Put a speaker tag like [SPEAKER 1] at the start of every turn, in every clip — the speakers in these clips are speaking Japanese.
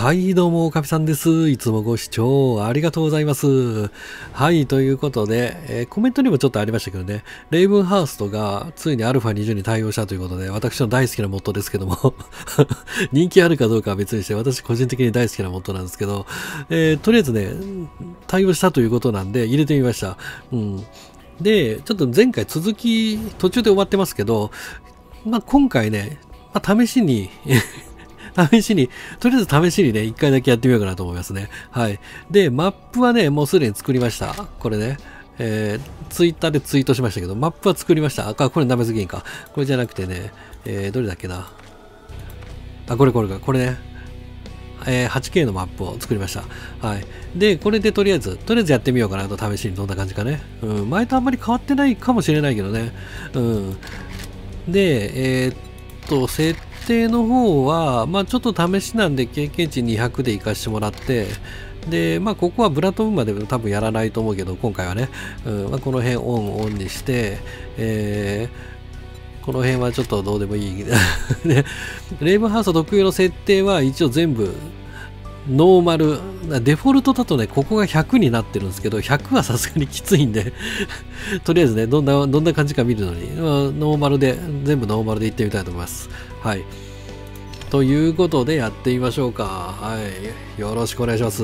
[SPEAKER 1] はい、どうも、かみさんです。いつもご視聴ありがとうございます。はい、ということで、コメントにもちょっとありましたけどね、レイブンハーストがついに α20 に対応したということで、私の大好きなモッドですけども、人気あるかどうかは別にして、私個人的に大好きなモッドなんですけど、とりあえずね、対応したということなんで、入れてみました。うん。で、ちょっと前回続き、途中で終わってますけど、今回ね、試しにとりあえず試しにね、一回だけやってみようかなと思いますね。はい。で、マップはね、もうすでに作りました。これね。ツイッターでツイートしましたけど、マップは作りました。これナメズ議員か。これじゃなくてね、どれだっけな。これね。8K のマップを作りました。はい。で、これでとりあえずやってみようかなと、試しにどんな感じかね。うん。前とあんまり変わってないかもしれないけどね。うん。で、設定の方は、ちょっと試しなんで経験値200で行かしてもらって、で、ここはブラトムまで多分やらないと思うけど、今回はね、この辺オンにして、この辺はちょっとどうでもいい。でレイブンハウス特有の設定は一応全部、ノーマル、デフォルトだとね、ここが100になってるんですけど、100はさすがにきついんで、とりあえずね、どんな感じか見るのに、ノーマルで、全部ノーマルでいってみたいと思います。はい。ということでやってみましょうか。はい。よろしくお願いします。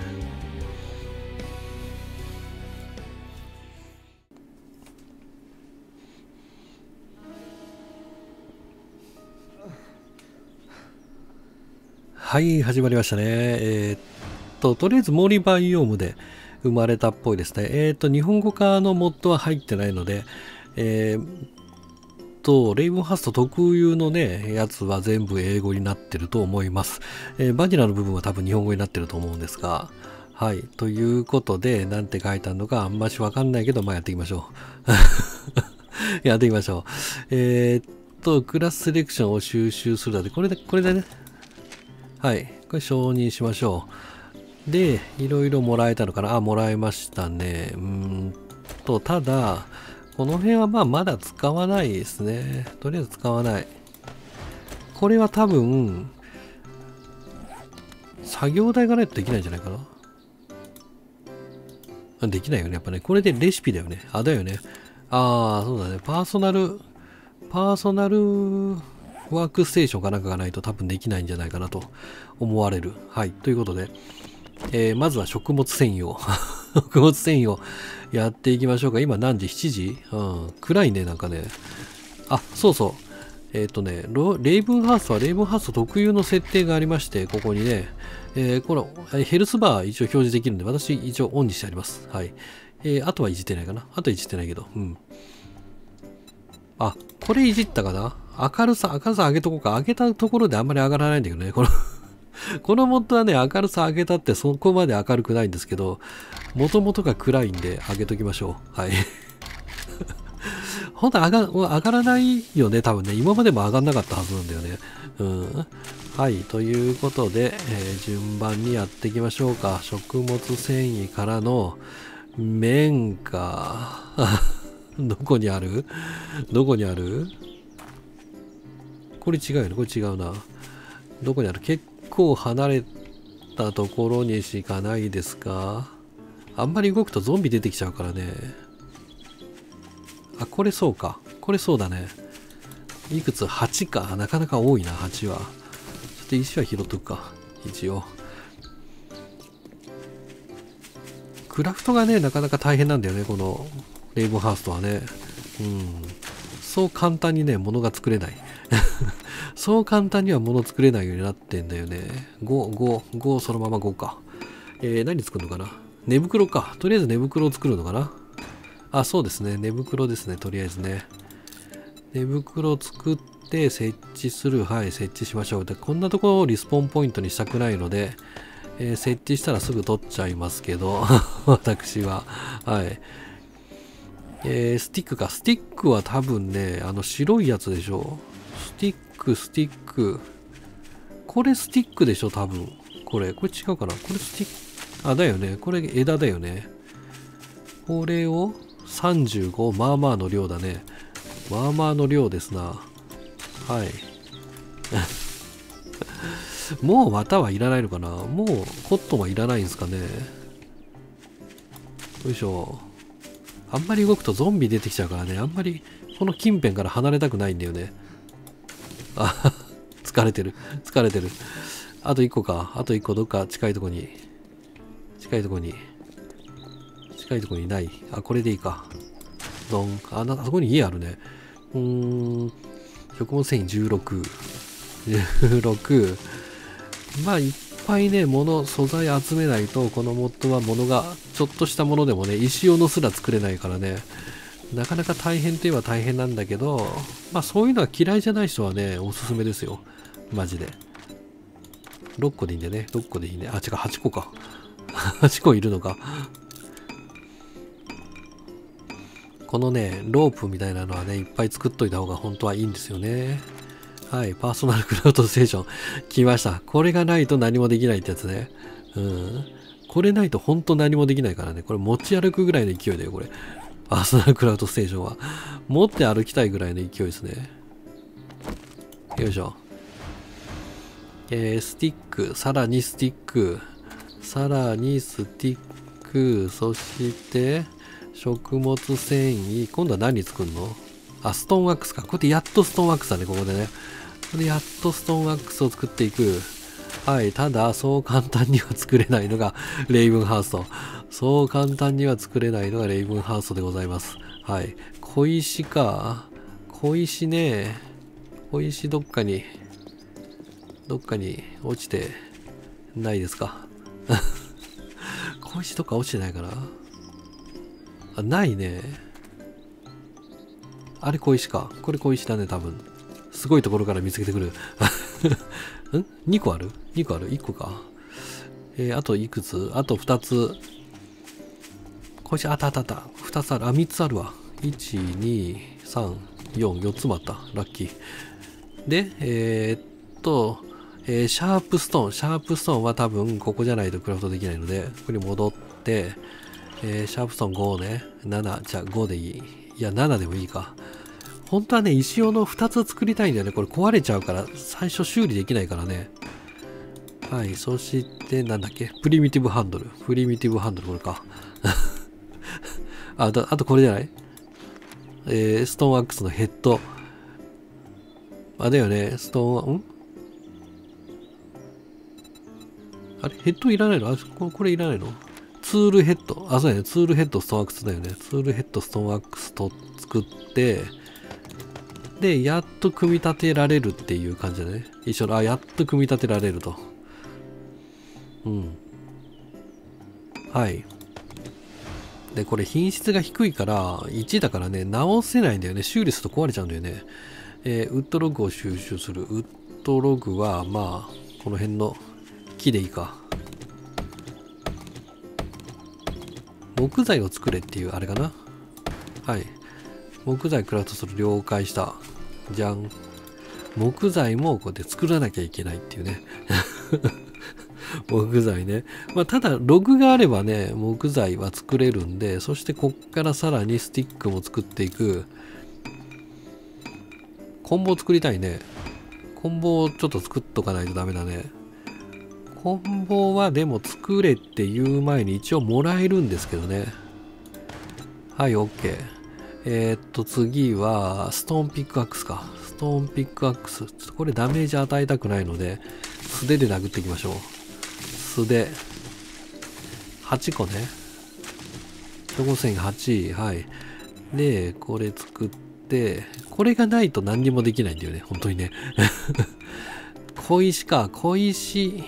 [SPEAKER 1] はい、始まりましたね。とりあえず森バイオームで生まれたっぽいですね。日本語化のモッドは入ってないので、レイブンハースト特有のね、やつは全部英語になってると思います。バニラの部分は多分日本語になってると思うんですが、はい。ということで、なんて書いてあるのかあんましわかんないけど、やっていきましょう。やっていきましょう。クラスセレクションを収集するので、これでね、はい。これ承認しましょう。で、いろいろもらえたのかな。もらえましたね。ただ、この辺はまだ使わないですね。とりあえず使わない。これは多分、作業台がないとできないんじゃないかな。できないよね。やっぱね。これでレシピだよね。だよね。そうだね。パーソナルワークステーションかなんかがないと多分できないんじゃないかなと思われる。はい。ということで、まずは食物繊維を食物繊維をやっていきましょうか。今何時 ?7 時暗いね、なんかね。そうそう。レイブンハウスはレイブンハウス特有の設定がありまして、ここにね、このヘルスバー一応表示できるんで、私一応オンにしてあります。はい。あとはいじってないかな。あとはいじってないけど。うん。これいじったかな。明るさ上げとこうか。上げたところであんまり上がらないんだけどね。このモッドはね、明るさ上げたってそこまで明るくないんですけど、もともとが暗いんで上げときましょう。はい。本当上がらないよね、多分ね。今までも上がんなかったはずなんだよね。うん。はい。ということで、順番にやっていきましょうか。食物繊維からの麺か。どこにあるこれ違うよね。これ違うな。どこにある？結構離れたところにしかないですか？あんまり動くとゾンビ出てきちゃうからね。これそうか。これそうだね。いくつ ?8 か。なかなか多いな、8は。ちょっと石は拾っとくか。一応。クラフトがね、なかなか大変なんだよね、このレイブンハウスとはね。そう簡単にね、物が作れない。そう簡単には物作れないようになってんだよね。5、そのまま5か。何作るのかな？寝袋か。とりあえず寝袋を作るのかな？そうですね。寝袋ですね。とりあえずね。寝袋を作って設置する。はい、設置しましょう。で、こんなところをリスポーンポイントにしたくないので、設置したらすぐ取っちゃいますけど、私は。はい。スティックか。スティックは多分ね、白いやつでしょ。スティック。これスティックでしょ、多分。これ違うかな。これスティック。だよね。これ枝だよね。これを35、まあまあの量だね。まあまあの量ですな。はい。 もう綿はいらないのかな。もうコットンはいらないんですかね。よいしょ。あんまり動くとゾンビ出てきちゃうからね。あんまりこの近辺から離れたくないんだよね。あ、疲れてる。疲れてる。あと1個か。あと1個どっか近いとこに。近いとこにない。あ、これでいいか。ドン。あそこに家あるね。食物繊維16。16。まあ、いっぱいね、素材集めないと、このモッドは物が、ちょっとしたものでもね、石斧すら作れないからね、なかなか大変といえば大変なんだけど、まあそういうのは嫌いじゃない人はね、おすすめですよ。マジで。6個でいいんだよね。6個でいいね。あ、違う、8個か。8個いるのか。このね、ロープみたいなのはね、いっぱい作っといた方が本当はいいんですよね。はい、パーソナルクラウドステーション来ました。これがないと何もできないってやつね。うん。これないと本当何もできないからね。これ持ち歩くぐらいの勢いだよ、これ。パーソナルクラウドステーションは。持って歩きたいぐらいの勢いですね。よいしょ。スティック、さらにスティック、さらにスティック、そして、食物繊維。今度は何作るの？あ、ストーンワックスか。これでやっとストーンワックスだね、ここでね。これでやっとストーンワックスを作っていく。はい。ただ、そう簡単には作れないのがレイブンハースト。そう簡単には作れないのがレイブンハーストでございます。はい。小石か。小石ね。小石どっかに落ちてないですか。小石どっか落ちてないかな。あ、ないね。あれ小石か。これ小石だね、多分。すごいところから見つけてくる。ん ?2 個ある ?2 個ある ?1 個か。あといくつ？あと2つ。小石、あった。2つある。あ、3つあるわ。1、2、3、4つもあった。ラッキー。で、シャープストーンは多分ここじゃないとクラフトできないので、ここに戻って、シャープストーン5ね。7、じゃあ5でいい。いや、7でもいいか。本当はね、石斧2つ作りたいんだよね。これ壊れちゃうから、最初修理できないからね。はい、そして、なんだっけ。プリミティブハンドル、これか。あとこれじゃない？ストーンアックスのヘッド。あ、だよね。ストーン、あれヘッドいらないの？あ、これいらないの？ツールヘッド。あ、そうだよね。ツールヘッド、ストーンアックスだよね。ツールヘッド、ストーンアックスと作って、で、やっと組み立てられるっていう感じだね。一緒の、やっと組み立てられると。うん。はい。で、これ品質が低いから、1だからね、直せないんだよね。修理すると壊れちゃうんだよね。ウッドログを収集する。ウッドログは、まあ、この辺の木でいいか。木材を作れっていうあれかな。はい。木材クラフトする。了解した。じゃん。木材もこうやって作らなきゃいけないっていうね。木材ね。まあ、ただ、ログがあればね、木材は作れるんで、そしてこっからさらにスティックも作っていく。棍棒作りたいね。棍棒をちょっと作っとかないとダメだね。棍棒はでも作れっていう前に一応もらえるんですけどね。はい、OK。次は、ストーンピックアックスか。ストーンピックアックス。ちょっとこれダメージ与えたくないので、素手で殴っていきましょう。素手。8個ね。食物繊維8。はい。で、これ作って、これがないと何にもできないんだよね。本当にね。小石か。小石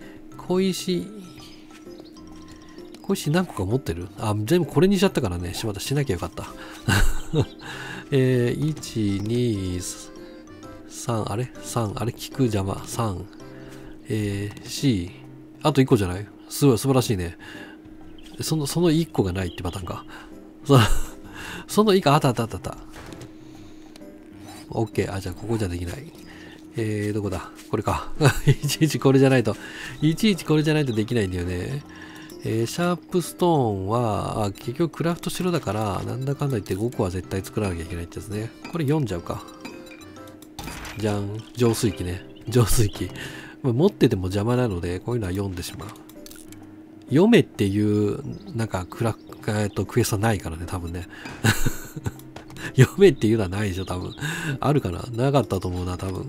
[SPEAKER 1] 何個か持ってる？あ、全部これにしちゃったからね。しまった。しなきゃよかった。1、2、3、あれ ?3、あれ聞く邪魔。3、4、あと1個じゃない？すごい、素晴らしいね。その1個がないってパターンか。その1個、あった。OK。あ、じゃあここじゃできない。どこだ？これか。いちいちこれじゃないとできないんだよね。シャープストーンは、結局クラフトしろだから、なんだかんだ言って5個は絶対作らなきゃいけないってやつね。これ読んじゃうか。じゃん。浄水器ね。浄水器。 持ってても邪魔なので、こういうのは読んでしまう。読めっていう、なんかクエストないからね、多分ね。読めっていうのはないでしょ、多分。あるかな、なかったと思うな、多分。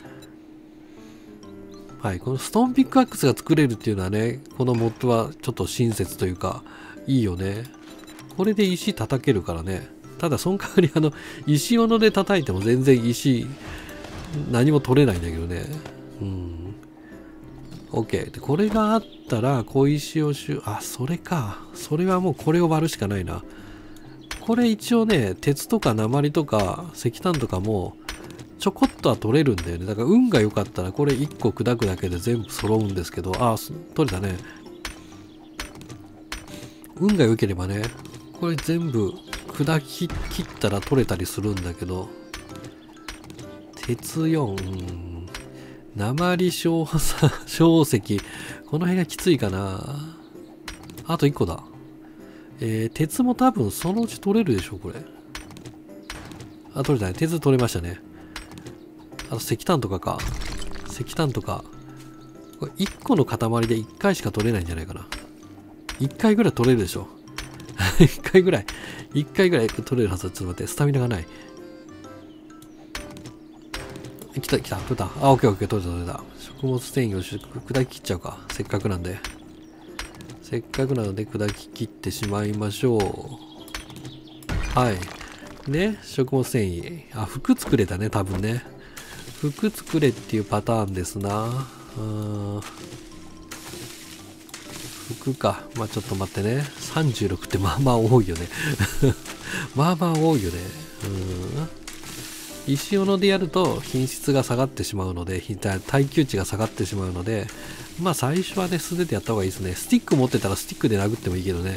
[SPEAKER 1] はい、このストーンピックアックスが作れるっていうのはね、このモッドはちょっと親切というか、いいよね。これで石叩けるからね。ただ、その代わり石斧で叩いても全然石、何も取れないんだけどね。うん。OK。で、これがあったら、小石をそれか。それはもうこれを割るしかないな。これ一応ね、鉄とか鉛とか石炭とかも、ちょこっとは取れるんだよね。だから運が良かったらこれ1個砕くだけで全部揃うんですけど、取れたね。運が良ければね、これ全部砕き切ったら取れたりするんだけど、鉄4、鉛小石、この辺がきついかな。あと1個だ。鉄も多分そのうち取れるでしょ、これ。取れたね。鉄取れましたね。あと石炭とかか。石炭とか。これ1個の塊で1回しか取れないんじゃないかな。1回ぐらい取れるでしょ。1回ぐらい取れるはず。ちょっと待って、スタミナがない。来た、取れた。オッケー、取れた。食物繊維を砕き切っちゃうか。せっかくなんで。砕き切ってしまいましょう。はい。で、食物繊維。服作れたね、多分ね。服作れっていうパターンですな。服か。ちょっと待ってね。36ってまあまあ多いよね。まあまあ多いよね。石斧でやると品質が下がってしまうので、耐久値が下がってしまうので、最初はね、素手でやった方がいいですね。スティック持ってたらスティックで殴ってもいいけどね。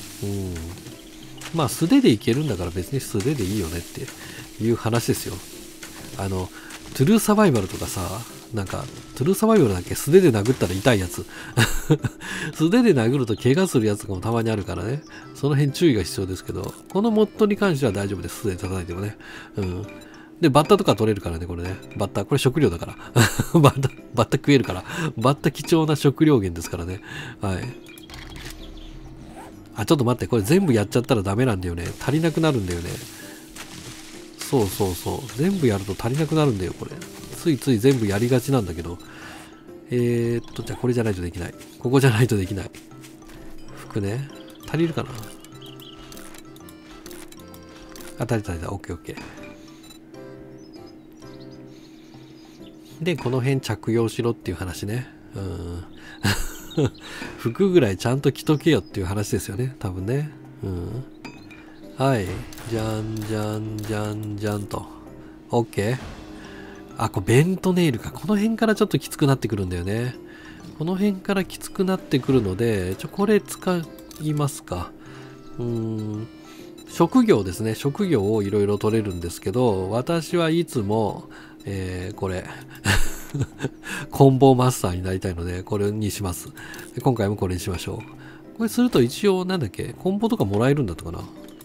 [SPEAKER 1] 素手でいけるんだから別に素手でいいよねっていう話ですよ。トゥルーサバイバルとかさ、なんか、トゥルーサバイバルだっけ、素手で殴ったら痛いやつ。素手で殴ると怪我するやつとかもたまにあるからね。その辺注意が必要ですけど、このモッドに関しては大丈夫です。素手で叩いてもね。で、バッタとか取れるからね、これね。バッタ、これ食料だから。バッタ食えるから。バッタ貴重な食料源ですからね。はい。ちょっと待って、これ全部やっちゃったらダメなんだよね。足りなくなるんだよね。そう。全部やると足りなくなるんだよ、これ。ついつい全部やりがちなんだけど。じゃあこれじゃないとできない。ここじゃないとできない。服ね。足りるかな。足りた。オッケー。で、この辺着用しろっていう話ね。服ぐらいちゃんと着とけよっていう話ですよね。多分ね。はい。じゃんと。OK。これベントネイルか。この辺からちょっときつくなってくるんだよね。この辺からきつくなってくるので、これ使いますか。職業ですね。職業をいろいろ取れるんですけど、私はいつも、これ。コンボマスターになりたいので、これにします。今回もこれにしましょう。これすると一応、なんだっけ、コンボとかもらえるんだったかな。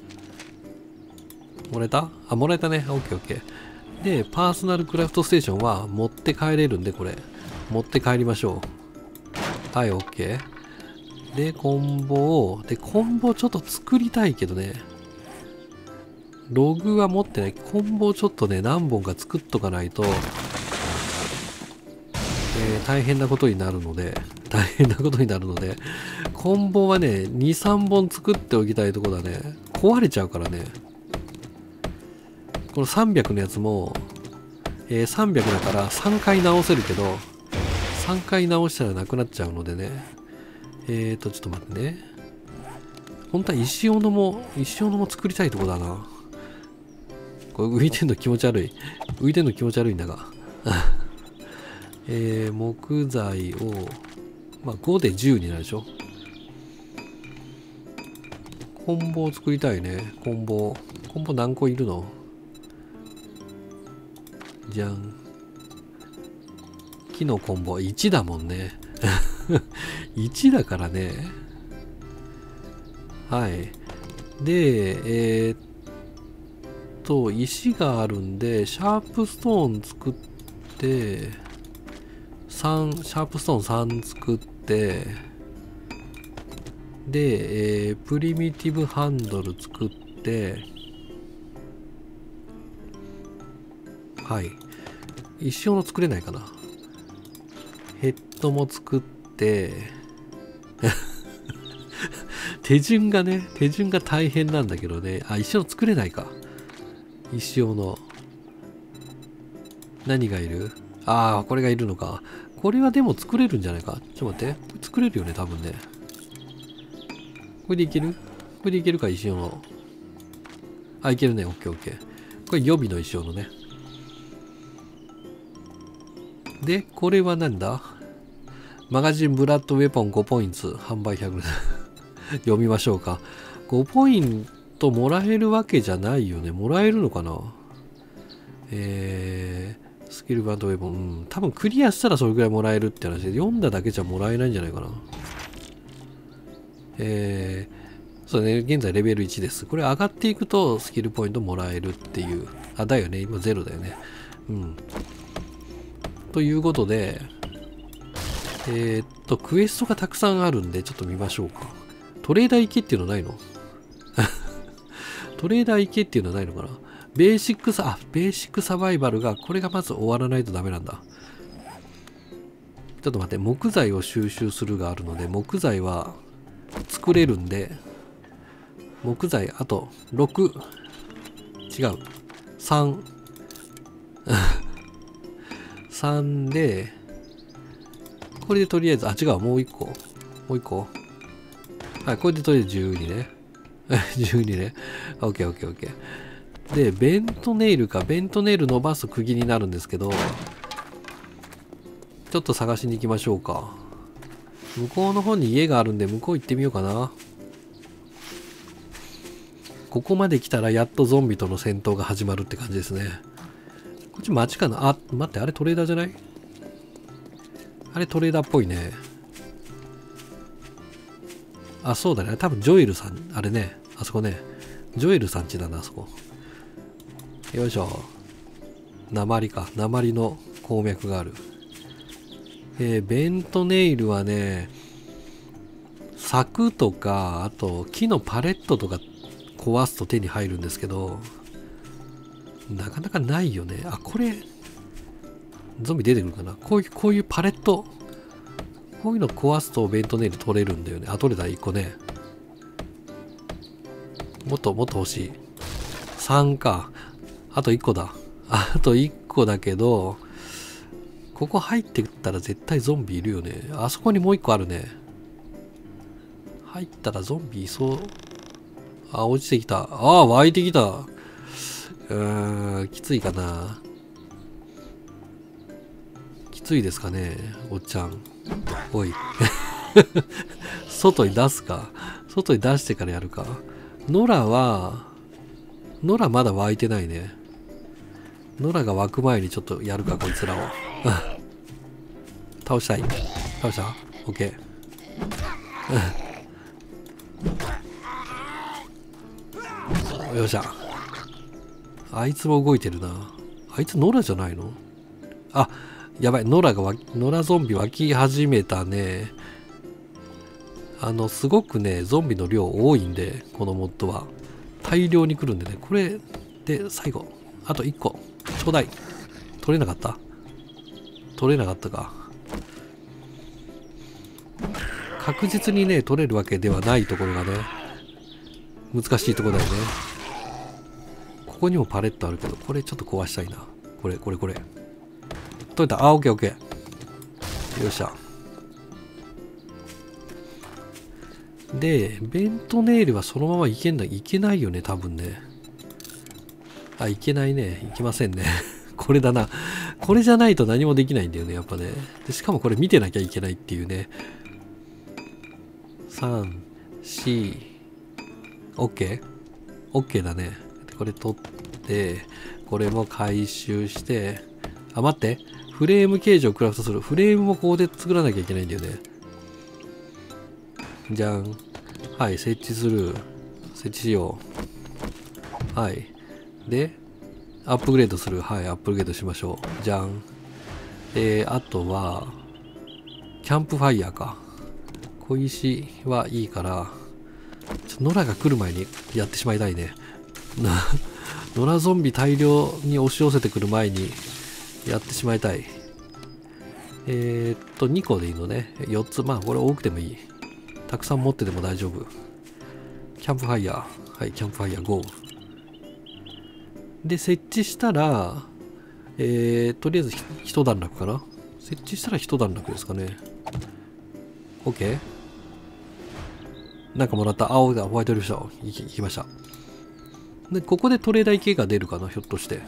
[SPEAKER 1] もらえた？もらえたね。オッケー。で、パーソナルクラフトステーションは持って帰れるんで、これ。持って帰りましょう。はい、オッケー。で、コンボちょっと作りたいけどね。ログは持ってない。コンボをちょっとね、何本か作っとかないと、大変なことになるので、コンボはね、2、3本作っておきたいとこだね。壊れちゃうからね。この300のやつも、300だから3回直せるけど、3回直したらなくなっちゃうのでね。ちょっと待ってね。本当は石斧も作りたいとこだな。これ浮いてんの気持ち悪い。んだが。木材を、5で10になるでしょ。コンボを作りたいね。コンボ何個いるの？じゃん。木のコンボ1だもんね。1だからね。はい。で、石があるんで、シャープストーン作って、 3、シャープストーン3作って、で、プリミティブハンドル作って、はい。石斧作れないかな。ヘッドも作って、手順が大変なんだけどね。あ、石斧作れないか。石斧。何がいる？ああ、これがいるのか。これはでも作れるんじゃないか。ちょっと待って。作れるよね、多分ね。これでいける？これでいけるか、石斧。あ、いけるね。オッケーオッケー。これ予備の石斧ね。で、これはなんだ？マガジンブラッドウェポン5ポイント。販売100。読みましょうか。5ポイントもらえるわけじゃないよね。もらえるのかな？スキルバンドウェポン。うん。多分クリアしたらそれぐらいもらえるって話で、読んだだけじゃもらえないんじゃないかな。そうね。現在レベル1です。これ上がっていくとスキルポイントもらえるっていう。あ、だよね。今0だよね。うん。ということで、クエストがたくさんあるんで、ちょっと見ましょうか。トレーダー行けっていうのないの？トレーダー行けっていうのはないのかな？ベーシックサバイバルが、これがまず終わらないとダメなんだ。ちょっと待って、木材を収集するがあるので、木材は作れるんで、木材、あと6、違う、3、3で、これでとりあえず、あ、違う、もう1個。はい、これでとりあえず12ね。12ね。オッケーオッケーオッケー。で、ベントネイル伸ばすと釘になるんですけど、ちょっと探しに行きましょうか。向こうの方に家があるんで、向こう行ってみようかな。ここまで来たらやっとゾンビとの戦闘が始まるって感じですね。こっち町かなあ、待って、あれトレーダーじゃない？あれトレーダーっぽいね。あ、そうだね。多分ジョエルさん、あれね。あそこね。ジョエルさん家だな、あそこ。よいしょ。鉛か。鉛の鉱脈がある。ベントネイルはね、柵とか、あと木のパレットとか壊すと手に入るんですけど、なかなかないよね。あ、これ、ゾンビ出てくるかな。こういうパレット。こういうの壊すとベントネイル取れるんだよね。あ、取れた、1個ね。もっと欲しい。3か。あと1個だ。あと1個だけど、ここ入ってったら絶対ゾンビいるよね。あそこにもう1個あるね。入ったらゾンビいそう。あ、落ちてきた。あ、湧いてきた。きついかな。きついですかね、おっちゃん。おい。外に出すか。外に出してからやるか。ノラまだ湧いてないね。ノラが湧く前にちょっとやるか、こいつらを。倒したい。倒した？ OK。よっしゃ。あいつも動いてるな。あいつノラじゃないの？あ、やばい。ノラゾンビ湧き始めたね。すごくね、ゾンビの量多いんで、このモッドは。大量に来るんでね。これで最後。あと1個。ちょうだい。取れなかった？取れなかったか。確実にね、取れるわけではないところがね、難しいところだよね。ここにもパレットあるけど、これちょっと壊したいな。これ。取れた。あ、オッケーオッケー。よっしゃ。で、ベントネイルはそのままいけないよね、多分ね。あ、いけないね。いきませんね。これだな。これじゃないと何もできないんだよね、やっぱね。でしかもこれ見てなきゃいけないっていうね。3、4、OK？ OK だね。これ取って、これも回収して、あ、待って。フレーム形状をクラフトする。フレームもここで作らなきゃいけないんだよね。じゃん。はい、設置する。設置しよう。はい。で、アップグレードする。はい、アップグレードしましょう。じゃん。あとは、 キャンプファイヤーか。小石はいいから、野良が来る前にやってしまいたいね。野良ゾンビ大量に押し寄せてくる前にやってしまいたい。2個でいいのね。4つ。まあ、これ多くてもいい。たくさん持ってても大丈夫。キャンプファイヤー。はい、キャンプファイヤー5。で、設置したら、とりあえず一段落かな。設置したら一段落ですかね。OK？ なんかもらった。青がホワイトリフト。行きました。で、ここでトレーダー系が出るかな、ひょっとして。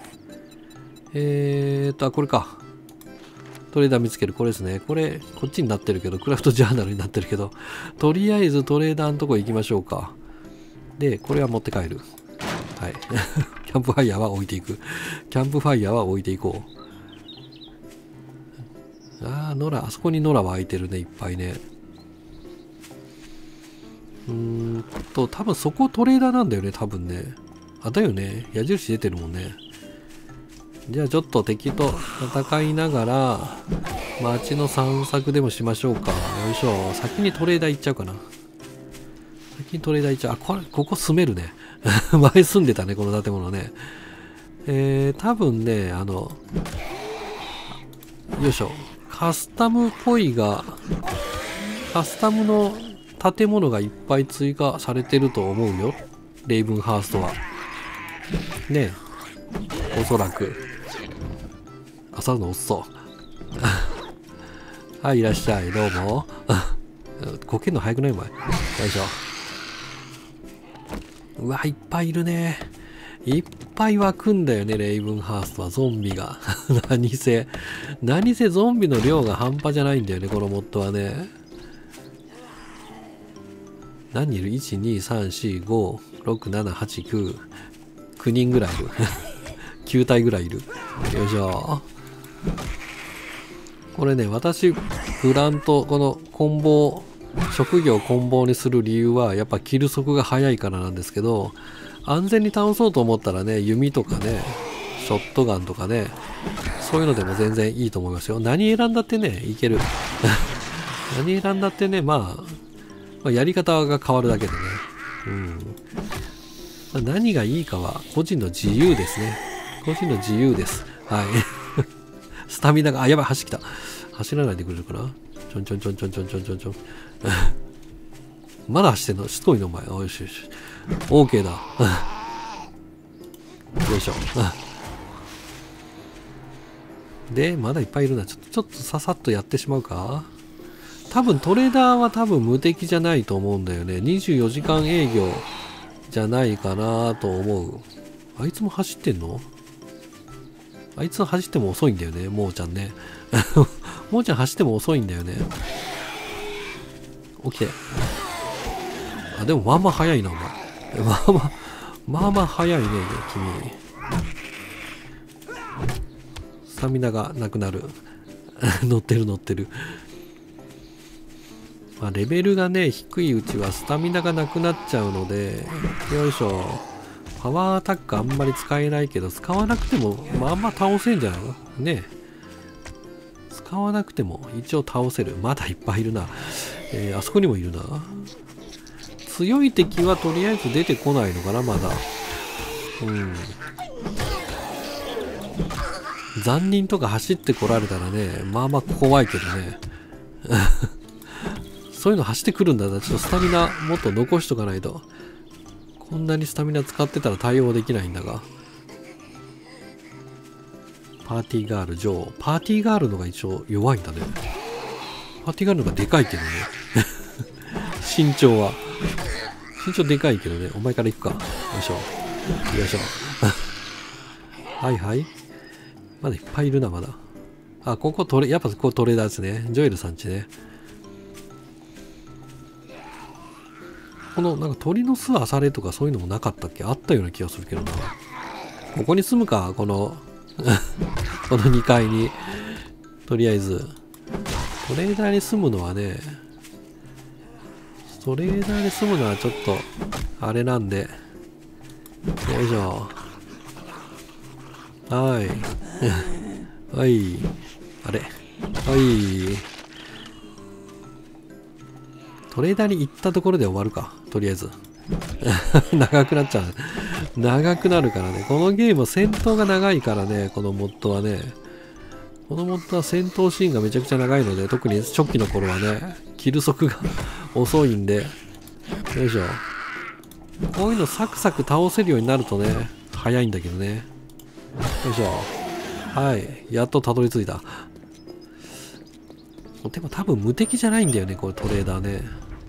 [SPEAKER 1] これか。トレーダー見つける。これですね。これ、こっちになってるけど、クラフトジャーナルになってるけど、とりあえずトレーダーのとこ行きましょうか。で、これは持って帰る。はい。キャンプファイヤーは置いていく。キャンプファイヤーは置いていこう。ああ、あそこに野良は空いてるね、いっぱいね。多分そこトレーダーなんだよね、多分ね。あ、だよね。矢印出てるもんね。じゃあちょっと敵と戦いながら、街の散策でもしましょうか。よいしょ。先にトレーダー行っちゃうかな。先にトレーダー行っちゃう。あ、ここ住めるね。前住んでたね、この建物ね。多分ね、よいしょ。カスタムっぽいが、カスタムの建物がいっぱい追加されてると思うよ。レイブンハーストは。ねえ。おそらく。朝の遅はい、いらっしゃい。どうも。こけんの早くないお前。よいしょ。うわ、いっぱいいるね。いっぱい湧くんだよね、レイブンハーストは。ゾンビが。何せゾンビの量が半端じゃないんだよね、このモッドはね。何人いる ?1、2、3、4、5、6、7、8、9。9人ぐらいいる。9体ぐらいいる。よいしょ。これね、私、プラント、この棍棒、職業棍棒にする理由は、やっぱキル速が速いからなんですけど、安全に倒そうと思ったらね、弓とかね、ショットガンとかね、そういうのでも全然いいと思いますよ。何選んだってね、いける。何選んだってね、まあ、やり方が変わるだけでね。何がいいかは個人の自由ですね。個人の自由です。はい。スタミナが、あ、やばい、走ってきた。走らないでくれるかな。ちょんちょんちょんちょんちょんちょんちょんちょん。まだ走ってんの？しつこいのお前。よしよし。OK だ。よいしょ。で、まだいっぱいいるな。ちょっとささっとやってしまうか。多分トレーダーは多分無敵じゃないと思うんだよね。24時間営業じゃないかなと思う。あいつも走ってんの？あいつは走っても遅いんだよね、もーちゃんね。もーちゃん走っても遅いんだよね。起きて。あ、でもまあまあ早いな、お前。まあまあ早いね、君。スタミナがなくなる。乗ってる。まあ、レベルがね、低いうちはスタミナがなくなっちゃうので、よいしょ。パワーアタックあんまり使えないけど、使わなくても、まあまあ倒せんじゃないのね。使わなくても一応倒せる。まだいっぱいいるな。あそこにもいるな。強い敵はとりあえず出てこないのかな、まだ。残忍とか走ってこられたらね、まあまあ怖いけどね。そういうの走ってくるんだったら、ちょっとスタミナもっと残しとかないと。こんなにスタミナ使ってたら対応できないんだが。パーティーガール、ジョー。パーティーガールのが一応弱いんだね。パーティーガールのがでかいけどね。身長は。身長でかいけどね。お前から行くか。よいしょ。よいしょ。はいはい。まだいっぱいいるな、まだ。あ、ここやっぱここトレーダーですね。ジョエルさんちね。このなんか鳥の巣あされとかそういうのもなかったっけ？あったような気がするけどな。ここに住むか、このこの2階に。とりあえずトレーダーに住むのはね、トレーダーに住むのはちょっとあれなんで、よいしょ。はいはい、あれはいトレーダーに行ったところで終わるか。とりあえず。長くなっちゃう。長くなるからね。このゲームは戦闘が長いからね、このモッドはね。このモッドは戦闘シーンがめちゃくちゃ長いので、特に初期の頃はね、キル速が遅いんで。よいしょ。こういうのサクサク倒せるようになるとね、早いんだけどね。よいしょ。はい。やっとたどり着いた。でも多分無敵じゃないんだよね、これトレーダーね。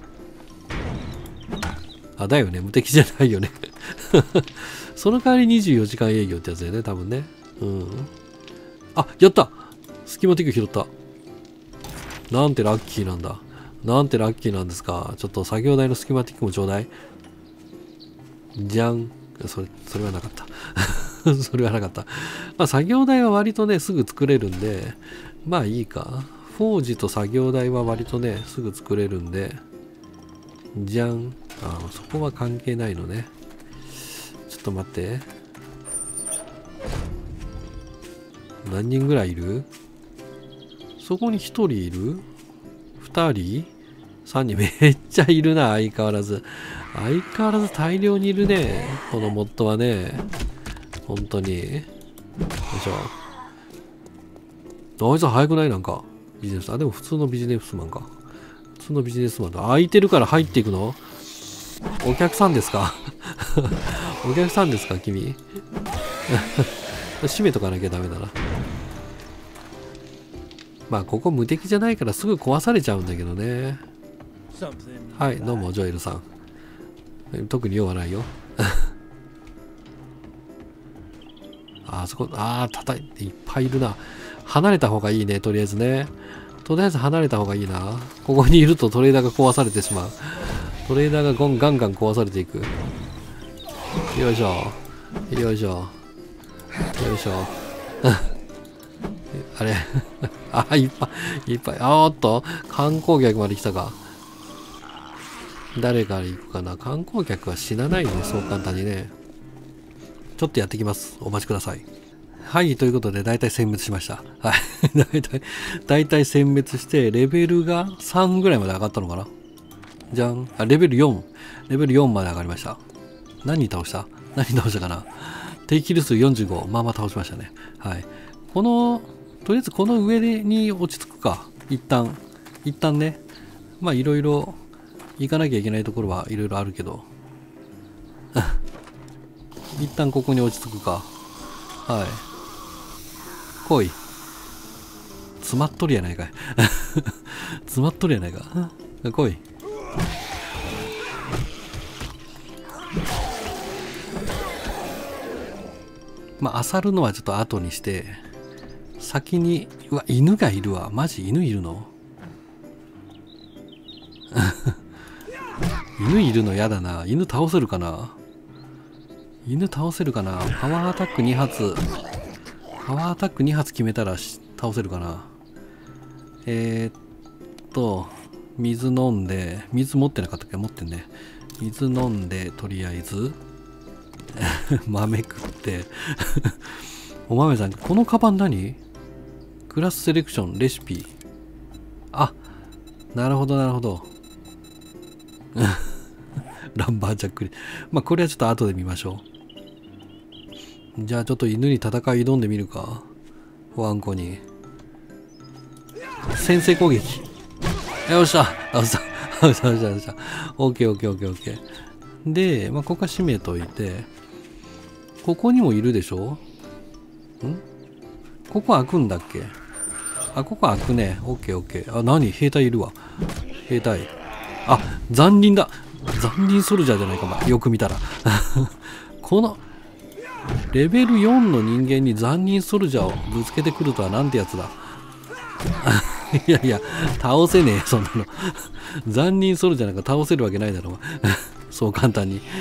[SPEAKER 1] あ、だよね。無敵じゃないよね。その代わり24時間営業ってやつだよね、多分ね。うん。あ、やったスキマティック拾った。なんてラッキーなんだ。なんてラッキーなんですか。ちょっと作業台のスキマティックもちょうだい。じゃん。それはなかった。それはなかった。まあ作業台は割とね、すぐ作れるんで、まあいいか。フォージと作業台は割とね、すぐ作れるんで、じゃん。あ、そこは関係ないのね。ちょっと待って。何人ぐらいいる？そこに1人いる？ 2 人？ 3 人。めっちゃいるな、相変わらず。相変わらず大量にいるね。このモッドはね。本当に。よいしょ。あいつは早くない？なんか。ビジネス。あ、でも普通のビジネスマンか。普通のビジネスマンだ。空いてるから入っていくの？お客さんですか？お客さんですか君？閉めとかなきゃダメだな。まあここ無敵じゃないからすぐ壊されちゃうんだけどね。はい、どうもジョエルさん。特に用はないよ。あそこ、叩いていっぱいいるな。離れた方がいいね、とりあえずね。とりあえず離れた方がいいな。ここにいるとトレーダーが壊されてしまう。トレーダーがガンガン壊されていく。よいしょ。よいしょ。よいしょ。あれいっぱい、いっぱい。おっと、観光客まで来たか。誰から行くかな。観光客は死なないよね、そう簡単にね。ちょっとやってきます。お待ちください。はい、ということで、だいたい殲滅しました。はい。だいたい殲滅して、レベルが3ぐらいまで上がったのかな。じゃん。あ、レベル4。レベル4まで上がりました。何倒したかな。敵キル数45。まあまあ倒しましたね。はい。とりあえずこの上に落ち着くか。一旦ね。まあいろいろ行かなきゃいけないところはいろいろあるけど。一旦ここに落ち着くか。はい。来い。詰まっとるやないかい。詰まっとるやないか。来い。まあ、漁るのはちょっと後にして、先に、うわ、犬がいるわ。マジ犬いるの？犬いるのやだな。犬倒せるかな？犬倒せるかな？パワーアタック2発。パワーアタック2発決めたら倒せるかな？水飲んで、水持ってなかったっけ？持ってんね。水飲んで、とりあえず。豆食ってお豆さん、このカバン何？クラスセレクションレシピ。あ、なるほどなるほど。ランバージャックリ。まあこれはちょっと後で見ましょう。じゃあちょっと犬に戦い挑んでみるか。ワンコに先制攻撃。よっしゃよっしゃよっしゃよっしゃよっしゃ。オッケーオッケーオッケーオッケー。で、まあここは閉めといて、ここにもいるでしょ？ここ開くんだっけ？あ、ここ開くね。オッケーオッケー。あ、何？兵隊いるわ。兵隊。あ、残輪だ。残輪ソルジャーじゃないか、まあ、よく見たら。この、レベル4の人間に残輪ソルジャーをぶつけてくるとはなんてやつだ。いやいや、倒せねえ、そんなの。残輪ソルジャーなんか倒せるわけないだろう。そう簡単に。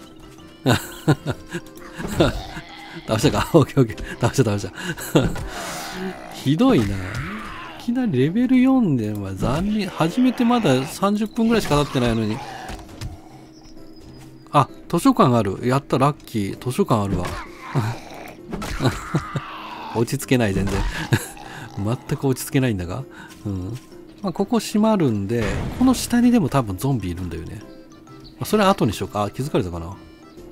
[SPEAKER 1] 倒したか？オッケーオッケー。倒した。ひどいな。いきなりレベル4では残念。始めてまだ30分ぐらいしか経ってないのに。あ、図書館ある。やった、ラッキー。図書館あるわ。落ち着けない、全然。全く落ち着けないんだが。うん。 まあ、ここ閉まるんで、この下にでも多分ゾンビいるんだよね。まあ、それは後にしようか。あ、気づかれたかな。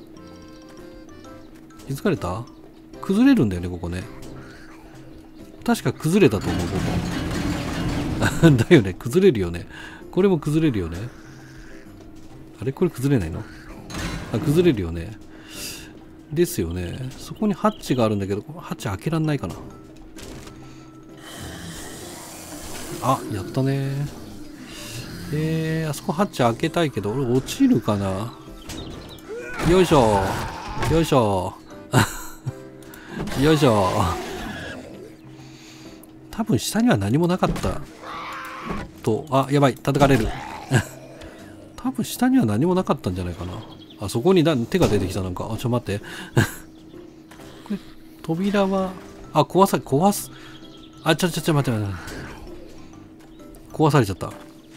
[SPEAKER 1] 気づかれた？崩れるんだよね、ここね。確か崩れたと思う、ここ。だよね、崩れるよね。これも崩れるよね。あれこれ崩れないの？あ、崩れるよね。ですよね。そこにハッチがあるんだけど、ハッチ開けらんないかな。あ、やったね。あそこハッチ開けたいけど、俺落ちるかな。よいしょ。よいしょ。よいしょ。多分下には何もなかったと。あ、やばい、叩かれる。多分下には何もなかったんじゃないかな。あそこに手が出てきた。なんか、あ、ちょ待って。これ扉は、あ、壊す。あ、待って。壊されちゃった。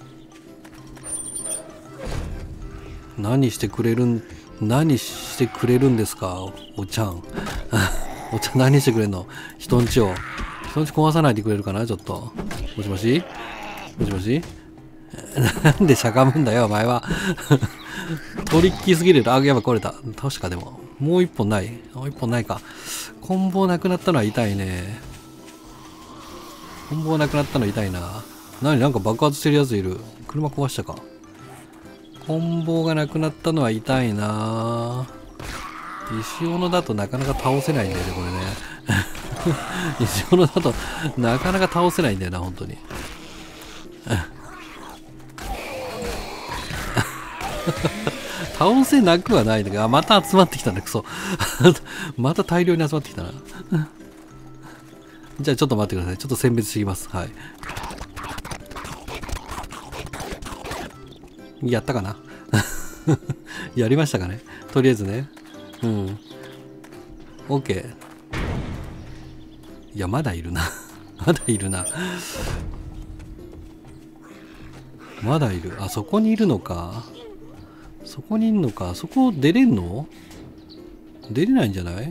[SPEAKER 1] 何してくれるんですか、おちゃん。おちゃん何してくれんの？人んち壊さないでくれるかな、ちょっと。もしもしなんでしゃがむんだよ、お前は。トリッキーすぎる。あ、やばい、壊れた。確かでも。もう一本ないか。棍棒なくなったのは痛いね。棍棒なくなったの痛いな。なんか爆発してるやついる。車壊したか。棍棒がなくなったのは痛いな。石斧だとなかなか倒せないんだよね、これね。石斧だとなかなか倒せないんだよな、本当に。倒せなくはないんだけど、また集まってきたんだ、クソ。また大量に集まってきたな。じゃあちょっと待ってください。ちょっと選別してきます。はい。やったかな。やりましたかね。とりあえずね。うん。OK。いや、まだいるな。まだいる。あ、そこにいるのか。そこ出れんの？出れないんじゃない？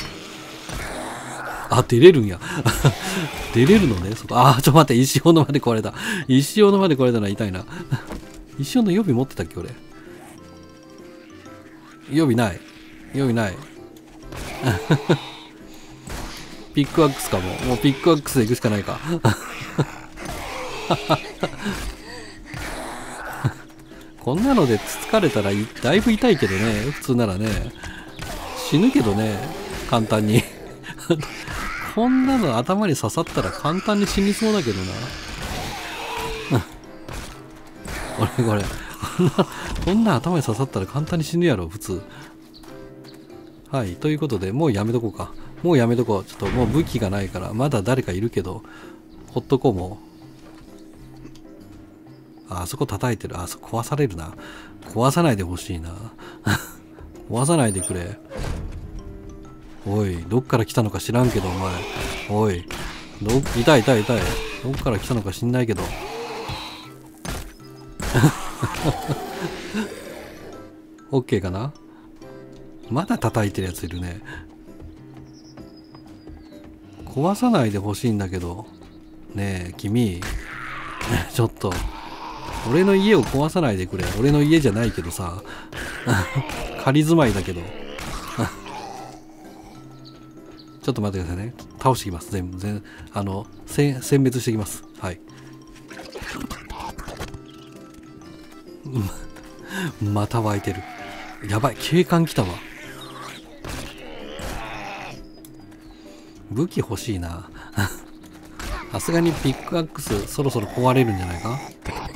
[SPEAKER 1] あ、出れるんや。出れるのね。あ、ちょっと待って。石斧まで壊れた。石斧まで壊れたのは痛いな。石斧予備持ってたっけ、俺。予備ない。ピックアックスかも。もうピックアックスで行くしかないか。こんなのでつつかれたらだいぶ痛いけどね。普通ならね。死ぬけどね。簡単に。こんなの頭に刺さったら簡単に死にそうだけどな。これ。こんな頭に刺さったら簡単に死ぬやろ、普通。はい。ということで、もうやめとこうか。ちょっともう武器がないから、まだ誰かいるけど、ほっとこうもう。あそこ叩いてる。あそこ壊されるな。壊さないでほしいな。壊さないでくれ。おい、どっから来たのか知らんけど、お前。おい、痛い。どっから来たのか知んないけど。OK かな。まだ叩いてるやついるね。壊さないでほしいんだけど。ねえ、君。ちょっと。俺の家を壊さないでくれ。俺の家じゃないけどさ。仮住まいだけど。ちょっと待ってくださいね。倒してきます。全部。選別してきます。はい。また湧いてる。やばい。警官来たわ。武器欲しいな。さすがにピックアックスそろそろ壊れるんじゃないか。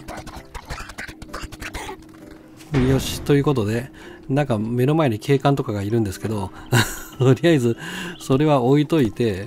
[SPEAKER 1] よし。ということで、なんか目の前に警官とかがいるんですけど、とりあえずそれは置いといて、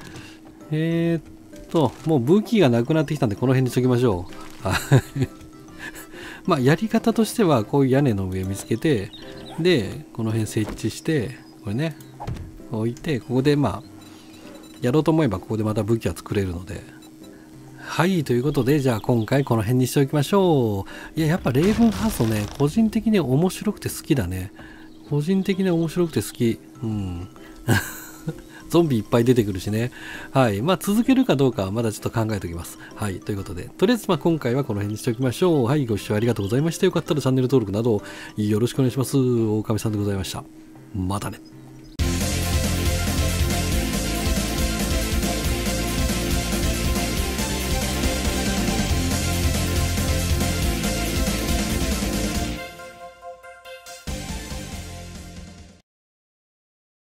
[SPEAKER 1] もう武器がなくなってきたんでこの辺にしときましょう。まあやり方としてはこういう屋根の上見つけて、でこの辺設置して、これね置いて、ここでまあやろうと思えばここでまた武器は作れるので。はい、ということで、じゃあ今回この辺にしておきましょう。いや、やっぱレイブンハーストね、個人的に面白くて好きだね。個人的に面白くて好き。うん。 ゾンビいっぱい出てくるしね。はい。まあ、続けるかどうかはまだちょっと考えておきます。はい。ということで、とりあえずまあ今回はこの辺にしておきましょう。はい。ご視聴ありがとうございました。よかったらチャンネル登録などよろしくお願いします。狼さんでございました。またね。